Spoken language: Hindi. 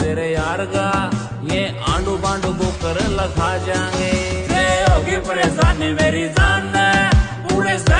तेरे यार का, ये आंडू बांडू बुकर लखा जाएंगे। होगी परेशानी मेरी जान